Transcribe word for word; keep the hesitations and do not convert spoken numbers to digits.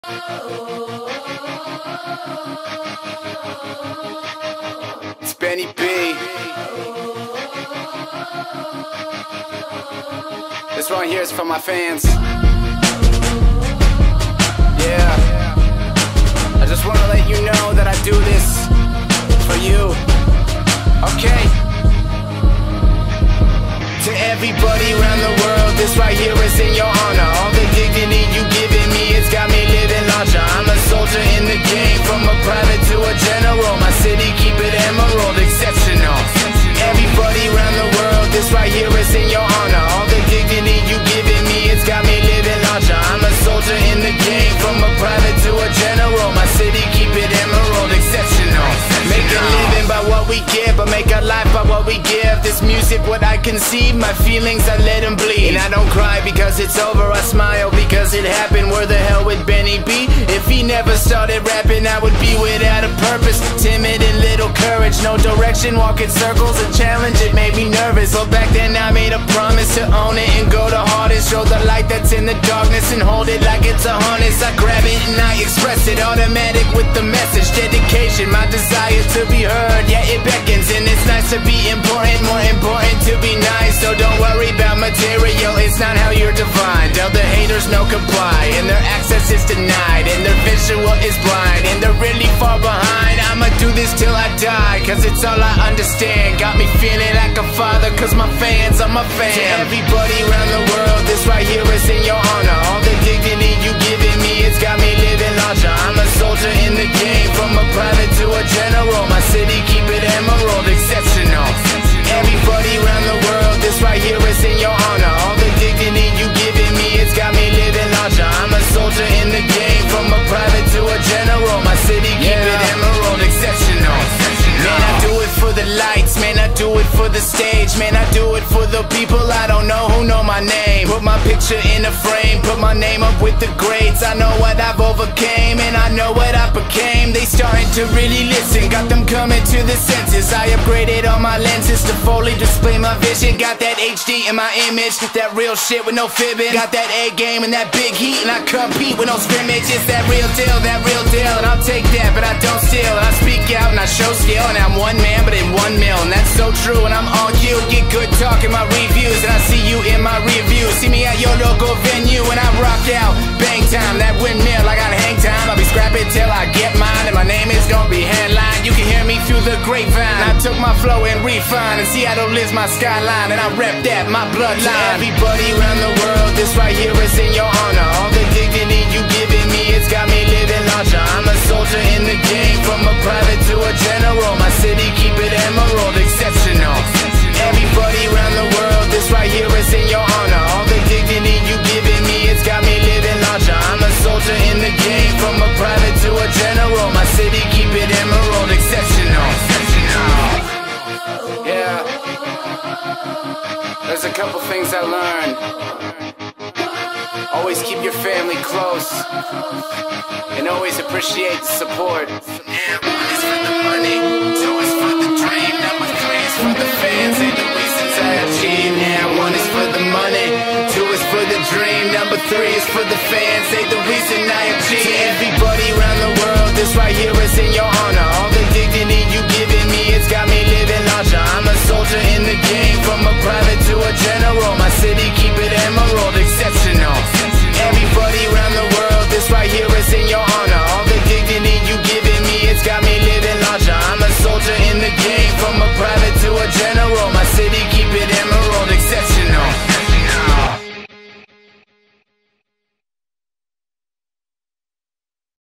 It's Benny B. This one here is for my fans. Yeah, I just want to let you know that I do this for you. Okay. To everybody around the world, this right here is in your honor. All the dignity you giving me, it's got me living larger. I'm a soldier in the game, from a private to a general. My city, keep it emerald, exceptional. Everybody around the world, this right here is in your honor. All the dignity you giving me, it's got me living larger. I'm a soldier in the game, from a private to a general. My city, keep it emerald, exceptional. Make a living by what we give, but make a life by what we give. This music, what I conceive, my feelings, I let them bleed. And I don't cry because it's over, I smile because it happened. Where the hell would Benny be if he never started rapping? I would be without a purpose, timid and little courage, no direction, walking circles. A challenge, it made me nervous, but back then I made a promise to own it and go the hardest. Show the light that's in the darkness and hold it like it's a harness. I grab it and I express it, automatic with the message. Dedication, my desire to be heard, yeah, it beckons. And it's nice to be important, more important to be nice. So don't worry about material, it's not how you're defined. Tell the haters no comply, and their access is denied, and their visual is blind, and they're really far behind. I'ma do this till I die, cause it's all I understand. Got me feeling like a father, cause my fans are my fam. To everybody around the world, this right here is in your honor. All the dignity you giving me, it's got me living larger. I'm a soldier in the game, from a private to a general. My city, keep it emerald, exceptional. Everybody around the world, this right here is in your honor. All the dignity you giving me, it's got me living larger. I'm a soldier in the game, from a private to a general. My city, keep yeah. it emerald, exceptional. Man, I do it for the lights, man, I do it for the stage. Man, I do it for the people I don't know who know my name. Put my picture in a frame, put my name up with the greats. I know what I've overcame, and I know what I became. They starting to really listen, got them coming to the senses. I upgraded all my lenses to fully display my vision. Got that H D in my image, that real shit with no fibbing. Got that A game and that big heat, and I compete with no scrimmage. It's that real deal, that real deal, and I'll take that, but I don't steal. And I speak out and I show skill, and I'm one man but in one mil, and that's so true. And I'm on you, get good talk in my reviews, and I see you in my review. See me at your local venue, and I rock out, bang time, that windmill, I got hang time. I'll be scrapping till I get mine, and my name is gonna be headline. You can hear me through the grapevine. I took my flow and refined, and Seattle lives my skyline, and I rep that, my bloodline. To everybody around the world, this right here is in your honor. All the dignity you giving me, it's got me living larger. I'm a soldier in the game, from a private to a general. My city, keep it emerald, exceptional. Everybody around the world, this right here is in your honor. All the dignity you giving me, it's got me living larger. I'm a soldier in the game, from a private to a general. My city, keep it emerald, exceptional. Yeah, there's a couple things I learned. Always keep your family close, and always appreciate the support. Yeah, one is for the money, two is for the dream, number three is for the fans, and the reasons I achieve. Yeah, one is for the money, two is for the dream, number three is for the fans, they the reason I achieve. To everybody around the world, this right here is in your honor. All the dignity you giving me, it's got me living larger. I'm a soldier in the game, from a private to a general. My city, keep it emerald, exceptional. Everybody around the world, this right here is in your honor.